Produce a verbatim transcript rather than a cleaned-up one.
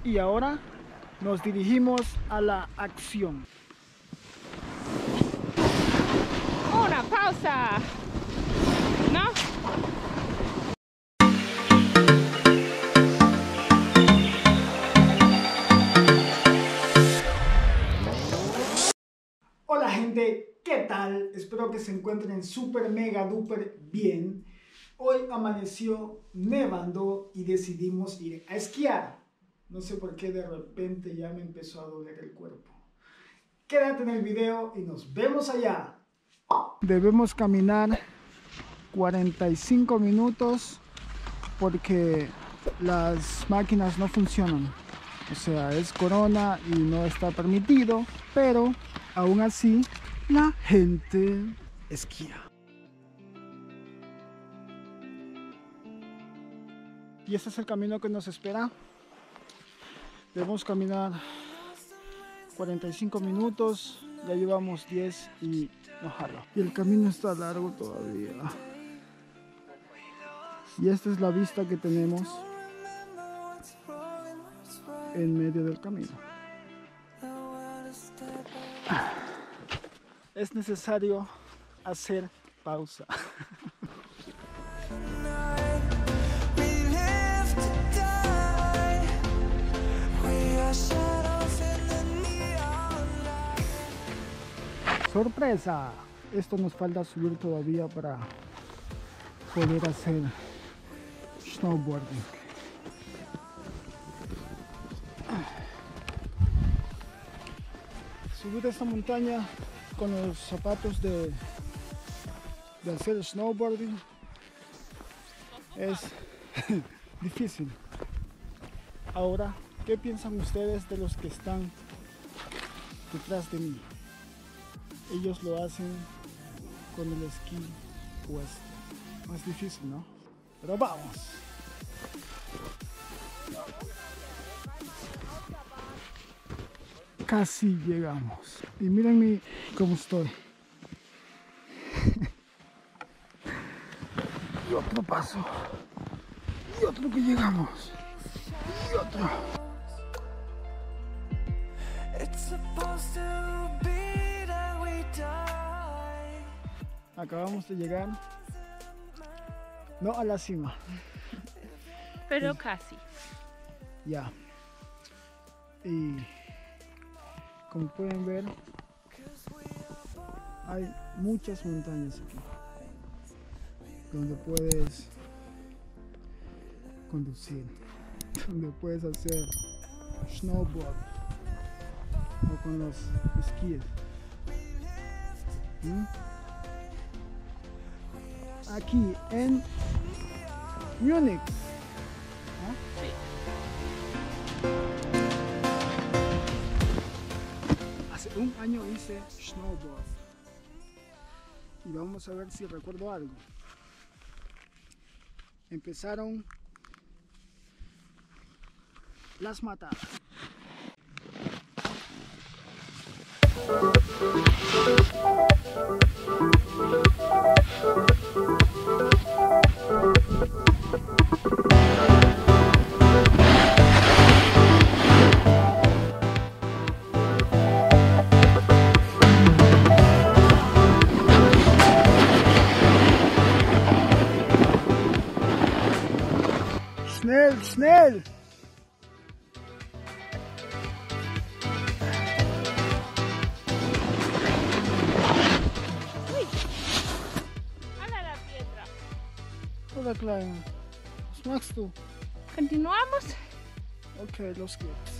Y ahora nos dirigimos a la acción. Una pausa. ¿No? Hola gente, ¿qué tal? Espero que se encuentren súper mega duper bien. Hoy amaneció nevando y decidimos ir a esquiar. No sé por qué de repente ya me empezó a doler el cuerpo. Quédate en el video y nos vemos allá. Debemos caminar cuarenta y cinco minutos porque las máquinas no funcionan. O sea, es corona y no está permitido, pero aún así la gente esquía. Y este es el camino que nos espera. Debemos caminar cuarenta y cinco minutos, ya llevamos diez y no jalo. Y el camino está largo todavía. Y esta es la vista que tenemos en medio del camino. Es necesario hacer pausa. ¡Sorpresa! Esto nos falta subir todavía para poder hacer snowboarding. Subir esta montaña con los zapatos de, de hacer snowboarding es difícil. Ahora, ¿qué piensan ustedes de los que están detrás de mí? Ellos lo hacen con el esquí puesto. Más difícil, ¿no? Pero vamos. Casi llegamos. Y miren mi, cómo estoy. Y otro paso. Y otro que llegamos. Y otro. Acabamos de llegar. No a la cima. Pero casi. Ya. Y como pueden ver, hay muchas montañas aquí donde puedes conducir, donde puedes hacer snowboard o con los esquíes. ¿Mm? Aquí en Múnich. ¿Ah? Sí. Hace un año hice snowboard y vamos a ver si recuerdo algo. Empezaron las matadas. Schnell, schnell! Uy. ¡Hala la piedra! Hola Kleine, was machst du? ¿Continuamos? Okay, los geht's.